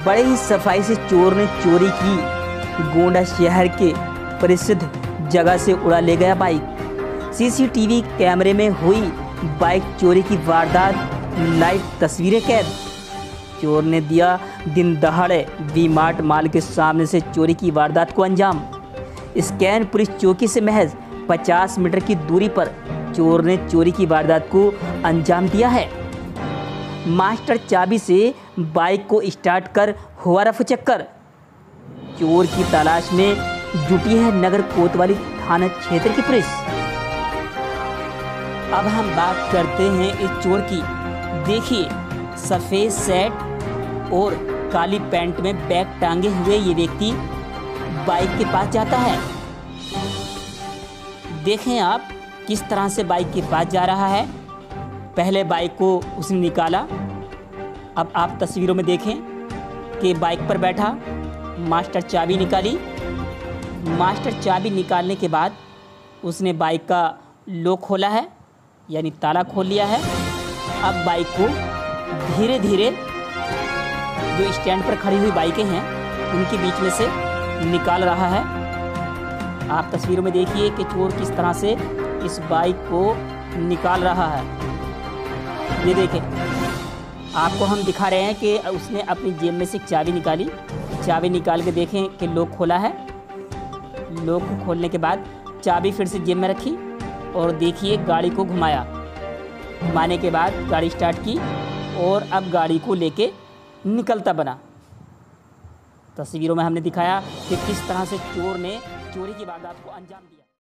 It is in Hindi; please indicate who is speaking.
Speaker 1: बड़े ही सफाई से चोर ने चोरी की। गोंडा शहर के प्रसिद्ध जगह से उड़ा ले गया बाइक। सीसीटीवी कैमरे में हुई बाइक चोरी की वारदात, लाइव तस्वीरें कैद। चोर ने दिया दिन दहाड़े वी मार्ट माल के सामने से चोरी की वारदात को अंजाम। स्कैन पुलिस चौकी से महज 50 मीटर की दूरी पर चोर ने चोरी की वारदात को अंजाम दिया है। मास्टर चाबी से बाइक को स्टार्ट कर हुआ रफू चक्कर। चोर की तलाश में जुटी है नगर कोतवाली थाना क्षेत्र की पुलिस। अब हम बात करते हैं इस चोर की। देखिए, सफ़ेद शर्ट और काली पैंट में बैग टांगे हुए ये व्यक्ति बाइक के पास जाता है। देखें आप किस तरह से बाइक के पास जा रहा है। पहले बाइक को उसने निकाला। अब आप तस्वीरों में देखें कि बाइक पर बैठा, मास्टर चाबी निकाली। मास्टर चाबी निकालने के बाद उसने बाइक का लॉक खोला है, यानी ताला खोल लिया है। अब बाइक को धीरे धीरे जो स्टैंड पर खड़ी हुई बाइकें हैं उनके बीच में से निकाल रहा है। आप तस्वीरों में देखिए कि चोर किस तरह से इस बाइक को निकाल रहा है। ये देखें, आपको हम दिखा रहे हैं कि उसने अपनी जेब में से चाबी निकाली। चाबी निकाल के देखें कि लॉक खोला है। लॉक को खोलने के बाद चाबी फिर से जेब में रखी और देखिए गाड़ी को घुमाया। घुमाने के बाद गाड़ी स्टार्ट की और अब गाड़ी को लेके निकलता बना। तस्वीरों में हमने दिखाया कि किस तरह से चोर ने चोरी की वारदात को अंजाम दिया।